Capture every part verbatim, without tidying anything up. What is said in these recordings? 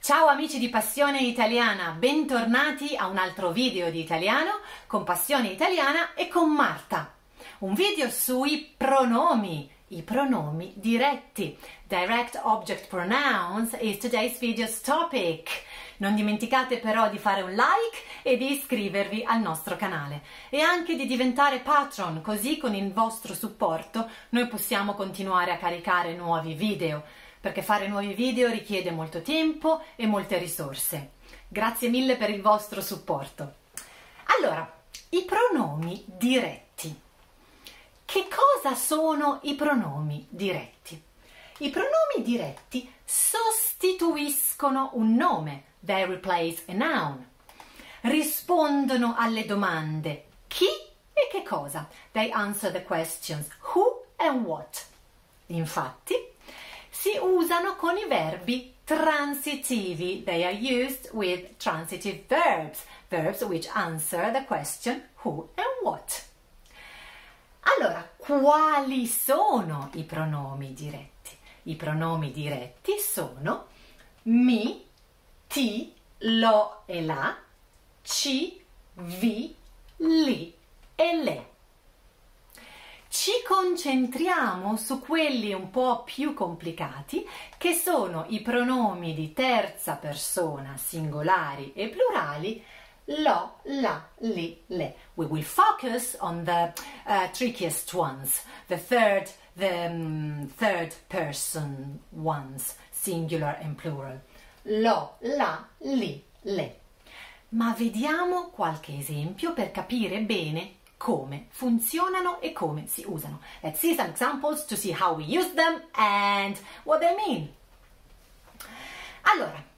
Ciao amici di Passione Italiana, bentornati a un altro video di italiano con Passione Italiana e con Marta. Un video sui pronomi, i pronomi diretti. Direct Object Pronouns is today's video's topic. Non dimenticate però di fare un like e di iscrivervi al nostro canale e anche di diventare patron, così con il vostro supporto noi possiamo continuare a caricare nuovi video, perché fare nuovi video richiede molto tempo e molte risorse. Grazie mille per il vostro supporto. Allora, i pronomi diretti. Che cosa sono i pronomi diretti? I pronomi diretti sostituiscono un nome. They replace a noun. Rispondono alle domande chi e che cosa. They answer the questions who and what. Infatti, si usano con i verbi transitivi. They are used with transitive verbs. Verbs which answer the question who and what. Allora, quali sono i pronomi diretti? I pronomi diretti sono mi, ti, lo e la, ci, vi, li e le. Ci concentriamo su quelli un po' più complicati, che sono i pronomi di terza persona singolari e plurali, lo, la, li, le. We will focus on the uh, trickiest ones, the third, the um, third person ones, singular and plural. Lo, la, li, le. Ma vediamo qualche esempio per capire bene come funzionano e come si usano. Let's see some examples to see how we use them and what they mean. Allora,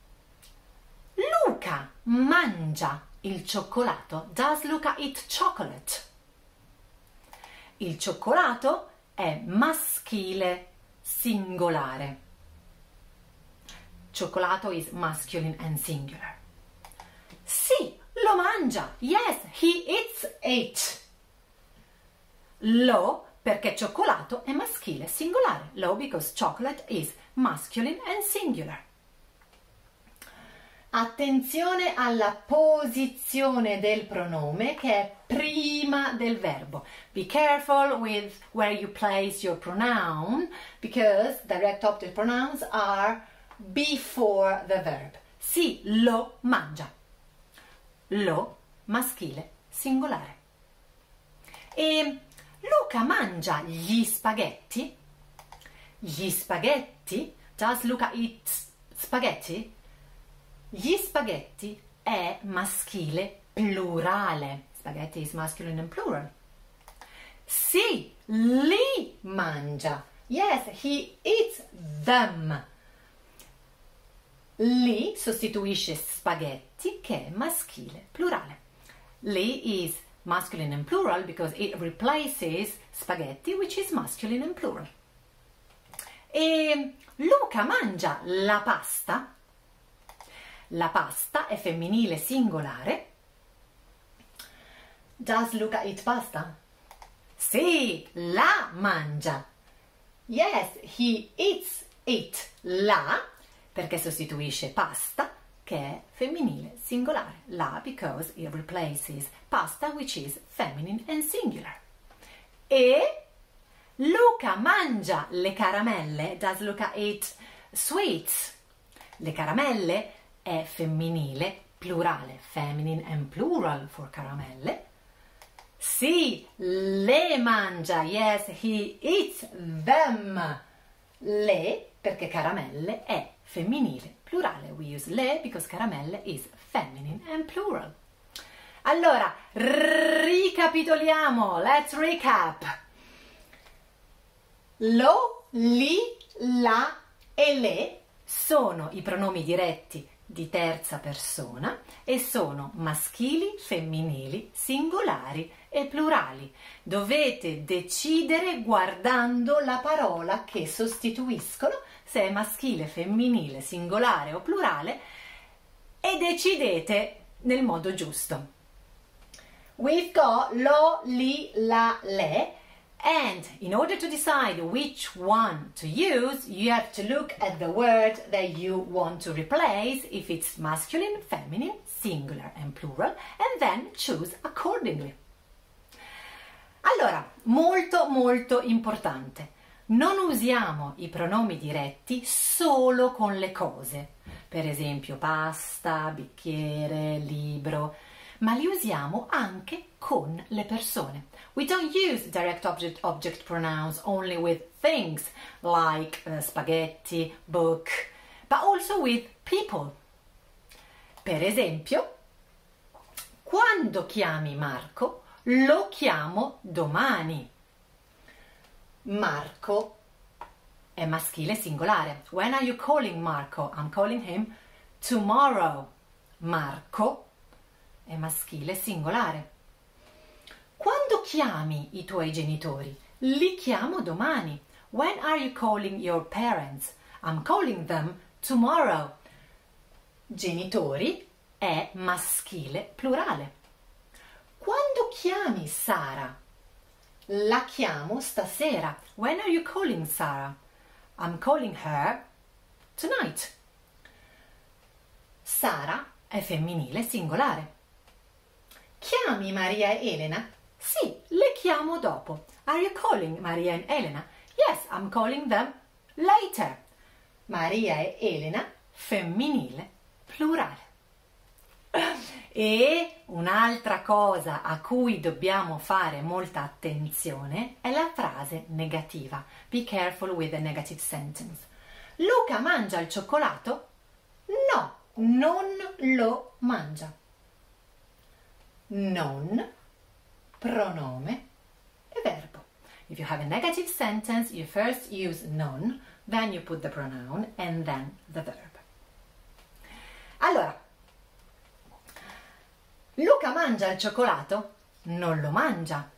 Luca mangia il cioccolato. Does Luca eat chocolate? Il cioccolato è maschile singolare. Cioccolato is masculine and singular. Sì, lo mangia. Yes, he eats it. Lo, perché cioccolato è maschile singolare. Lo because chocolate is masculine and singular. Attenzione alla posizione del pronome che è prima del verbo. Be careful with where you place your pronoun because direct object pronouns are before the verb. Sì, lo mangia. Lo, maschile, singolare. E Luca mangia gli spaghetti? Gli spaghetti? Does Luca eat spaghetti? Gli spaghetti è maschile plurale. Spaghetti is masculine and plural. Sì, li mangia. Yes, he eats them. Li sostituisce spaghetti, che è maschile plurale. Li is masculine and plural because it replaces spaghetti, which is masculine and plural. E Luca mangia la pasta. La pasta è femminile singolare. Does Luca eat pasta? Sì, la mangia. Yes, he eats it. La, perché sostituisce pasta, che è femminile singolare. La because it replaces pasta, which is feminine and singular. E Luca mangia le caramelle. Does Luca eat sweets? Le caramelle è femminile plurale. Feminine and plural for caramelle. Sì, le mangia. Yes, he eats them. Le, perché caramelle è femminile plurale. We use le because caramelle is feminine and plural. Allora, ricapitoliamo. Let's recap. Lo, li, la e le sono i pronomi diretti di terza persona e sono maschili, femminili, singolari e plurali. Dovete decidere guardando la parola che sostituiscono, se è maschile, femminile, singolare o plurale, e decidete nel modo giusto. We've got lo, li, la, le. And in order to decide which one to use, you have to look at the word that you want to replace, if it's masculine, feminine, singular and plural, and then choose accordingly. Allora, molto molto importante, non usiamo i pronomi diretti solo con le cose, per esempio pasta, bicchiere, libro, ma li usiamo anche con le persone. We don't use direct object object pronouns only with things like uh, spaghetti, book, but also with people. Per esempio, quando chiami Marco, lo chiamo domani. Marco è maschile singolare. When are you calling Marco? I'm calling him tomorrow. Marco è maschile singolare. Quando chiami i tuoi genitori? Li chiamo domani. When are you calling your parents? I'm calling them tomorrow. Genitori è maschile plurale. Quando chiami Sara? La chiamo stasera. When are you calling Sarah? I'm calling her tonight. Sara è femminile singolare. Chiami Maria e Elena? Sì, le chiamo dopo. Are you calling Maria and Elena? Yes, I'm calling them later. Maria e Elena, femminile, plurale. E un'altra cosa a cui dobbiamo fare molta attenzione è la frase negativa. Be careful with the negative sentence. Luca mangia il cioccolato? No, non lo mangia. Non, pronome e verbo. If you have a negative sentence, you first use non, then you put the pronoun and then the verb. Allora, Luca mangia il cioccolato? Non lo mangia.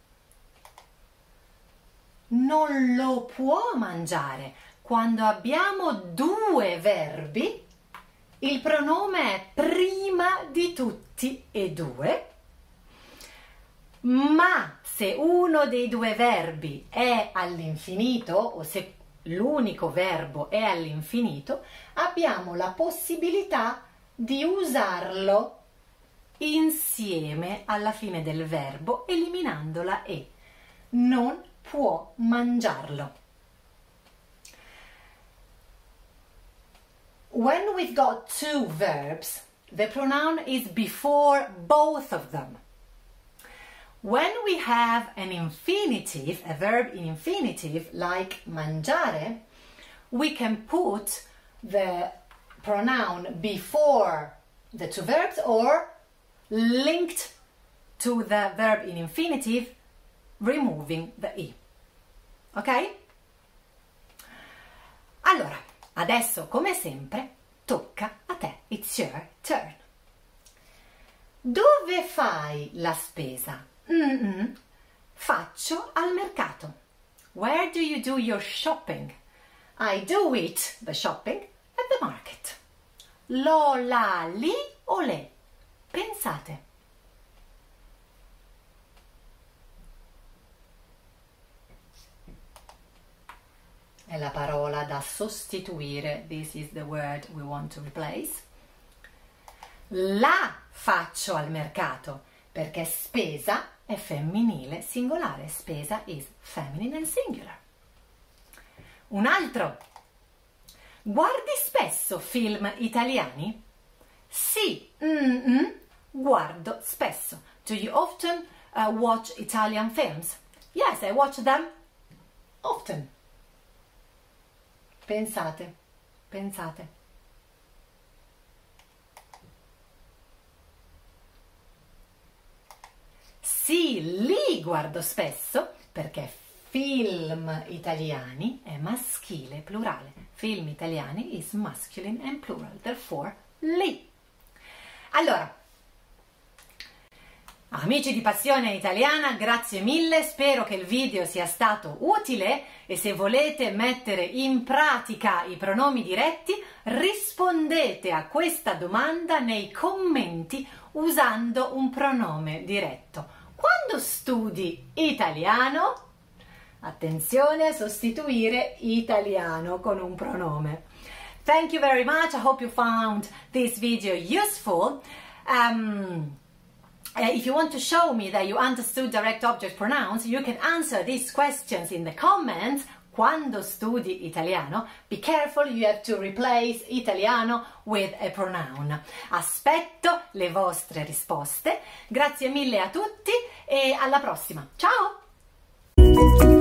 Non lo può mangiare. Quando abbiamo due verbi, il pronome è prima di tutti e due, ma se uno dei due verbi è all'infinito, o se l'unico verbo è all'infinito, abbiamo la possibilità di usarlo insieme alla fine del verbo, eliminando la e. Non può mangiarlo. When we've got two verbs, the pronoun is before both of them. When we have an infinitive, a verb in infinitive, like mangiare, we can put the pronoun before the two verbs or linked to the verb in infinitive, removing the e. Ok? Allora, adesso come sempre tocca a te. It's your turn. Dove fai la spesa? Mm-mm. Faccio al mercato. Where do you do your shopping? I do it, the shopping, at the market. Lo, la, li o le? Pensate. È la parola da sostituire. This is the word we want to replace. La faccio al mercato, perché spesa è femminile singolare. Spesa is feminine and singular. Un altro. Guardi spesso film italiani? Sì, mm-mm, guardo spesso. Do you often uh, watch Italian films? Yes, I watch them often. Pensate, pensate. Sì, li guardo spesso, perché film italiani è maschile plurale. Film italiani is masculine and plural, therefore li. Allora, amici di Passione Italiana, grazie mille, spero che il video sia stato utile e se volete mettere in pratica i pronomi diretti, rispondete a questa domanda nei commenti usando un pronome diretto. Quando studi italiano, Attenzione a sostituire italiano con un pronome. Thank you very much. I hope you found this video useful. Um, if you want to show me that you understood direct object pronouns, you can answer these questions in the comments. Quando studi italiano, be careful, you have to replace italiano with a pronoun. Aspetto le vostre risposte. Grazie mille a tutti e alla prossima. Ciao!